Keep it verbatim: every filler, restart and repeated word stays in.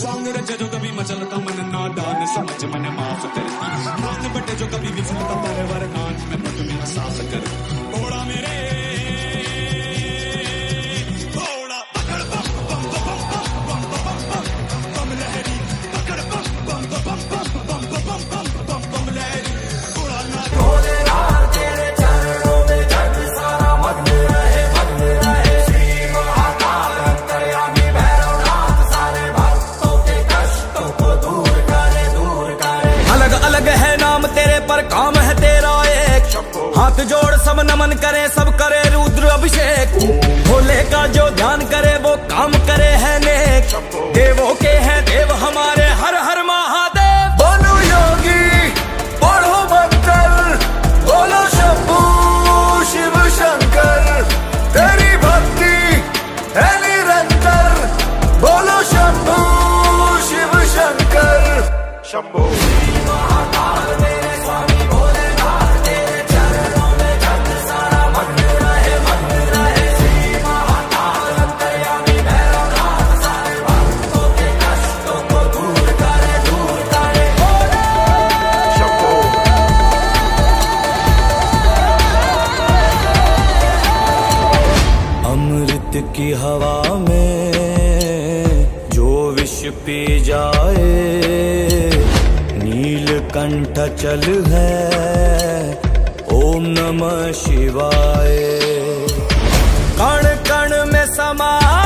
Song रचे जो कभी मचलता मन नादान समझ मन माफ करती, भांग बटे जो कभी विफलता परवर नाच में मुझ मेरा साफ कर। घोड़ा मेरे घोड़ा पकड़ बम बम बम बम बम बम बम लहरी पकड़ बम बम बम बम बम बम बम बम लहरी। घोड़ा ना भोले नाथ तेरे चरणों में जग सारा मग्न रहे मग्न रहे। श्री महाकाल अंतर्यामी भैरवनाथ सारे भक्तों के कष्टों को दूर करे दूर करे। अलग अलग है नाम तेरे पर काम है तेरा एक, हाथ जोड़ सब नमन करे सब करे रुद्र अभिषेक। भोले का जो ध्यान करे वो काम करे है नेक, देवों के हैं देव हमारे हर हर महादेव। बोलो योगी पढ़ो मंत्र, बोलो शंभू शिव शंकर, तेरी भक्ति है निरंतर। बोलो शंभू शिव शंकर शंभू। महाकाल मेरे स्वामी भोलेनाथ तेरे चरणों में जग सारा मग्न रहे मग्न रहे। श्री महाकाल अंतर्यामी भैरवनाथ सारे भक्तों के कष्टों को दूर करे दूर करे। शंभू। अमृत की हवा में जो विष पी जाए, नीलकंठ चल है ओम नमः शिवाय। कण कण में समा